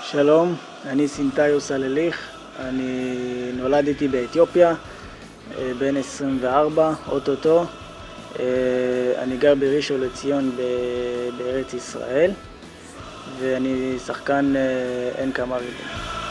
שלום, אני סינטאיו סלליך, אני נולדתי באתיופיה, בן 24, אוטוטו. אני גר בראשון לציון בארץ ישראל, ואני שחקן אין כמה ריבים.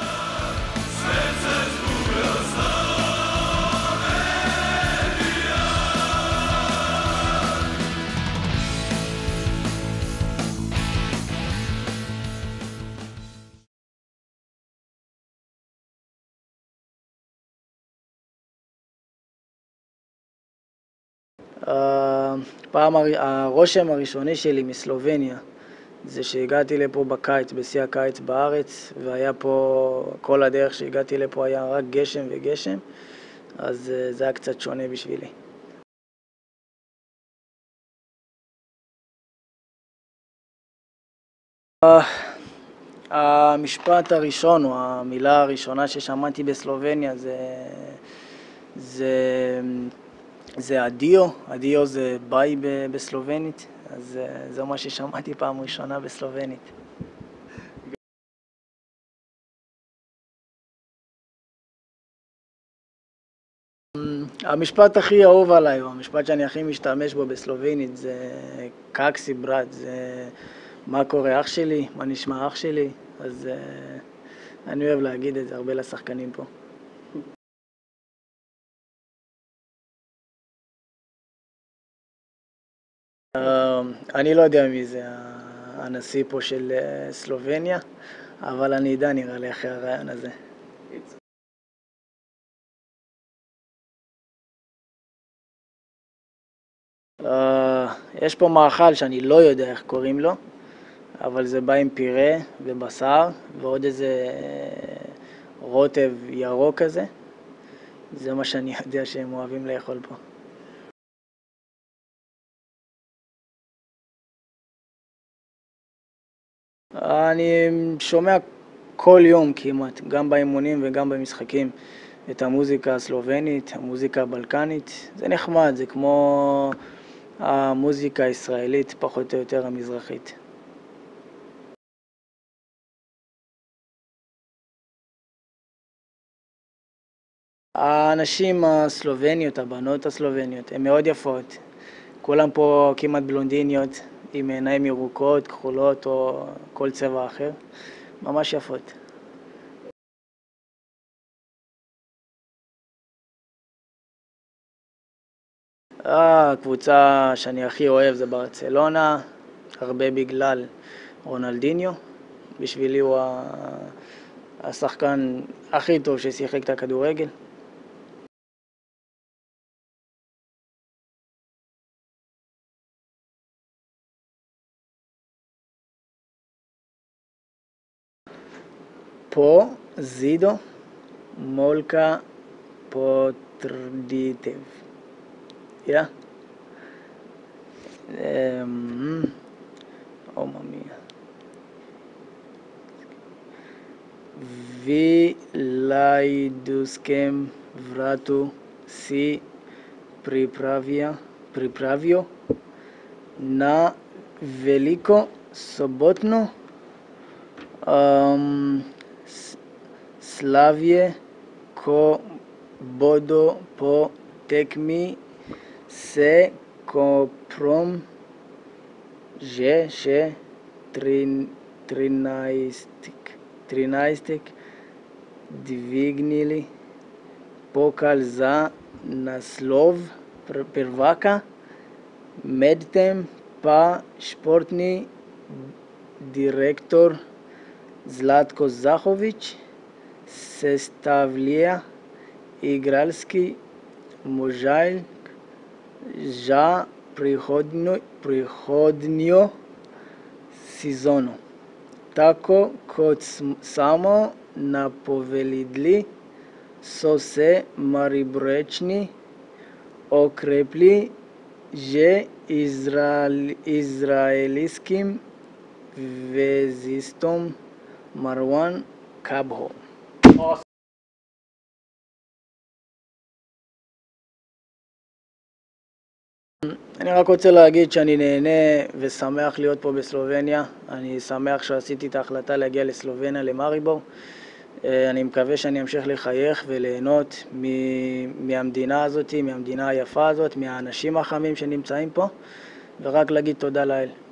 הרושם הראשוני שלי מסלובניה זה שהגעתי לפה בקיץ, בשיא הקיץ בארץ, והיה פה, כל הדרך שהגעתי לפה היה רק גשם וגשם, אז זה היה קצת שונה בשבילי. המשפט הראשון, או המילה הראשונה ששמעתי בסלובניה זה אדיו. אדיו זה ביי בסלובנית, אז זה מה ששמעתי פעם ראשונה בסלובנית. המשפט הכי אהוב עליי, או המשפט שאני הכי משתמש בו בסלובנית זה קאקסי ברד, זה מה קורה אח שלי, מה נשמע אח שלי, אז אני אוהב להגיד את זה הרבה לשחקנים פה. אני לא יודע מי זה הנשיא פה של סלובניה, אבל אני אדע נראה לי אחרי הרעיון הזה. יש פה מאכל שאני לא יודע איך קוראים לו, אבל זה בא עם פירה ובשר ועוד איזה רוטב ירוק כזה. זה מה שאני יודע שהם אוהבים לאכול פה. אני שומע כל יום כמעט, גם באימונים וגם במשחקים, את המוזיקה הסלובנית, המוזיקה הבלקנית. זה נחמד, זה כמו המוזיקה הישראלית, פחות או יותר המזרחית. האנשים הסלובניות, הבנות הסלובניות, הן מאוד יפות. כולם פה כמעט בלונדיניות, עם עיניים ירוקות, כחולות או כל צבע אחר. ממש יפות. הקבוצה שאני הכי אוהב זה ברצלונה, הרבה בגלל רונלדיניו. בשבילי הוא השחקן הכי טוב ששיחק את הכדורגל. פה זידו מולקה פוטרדיטב. יא? Mamma mia. Vi lajduskem vratu si pripravio na veliko sobotno slavje ko bodo po tekmi se koprom že 13 dvignili pokal za naslov prvaka, medtem pa športni direktor Zlatko Zahović sestavlja igralski možajk za prihodnjo sezono. Tako kot samo napovedali, so se Mariborčani okrepili že izraelskim vezistom Marwan Kabho. אני רק רוצה להגיד שאני נהנה ושמח להיות פה בסלובניה. אני שמח שעשיתי את ההחלטה להגיע לסלובניה, למאריבור. אני מקווה שאני אמשיך לחייך וליהנות מהמדינה הזאת, מהמדינה היפה הזאת, מהאנשים החמים שנמצאים פה, ורק להגיד תודה לאל.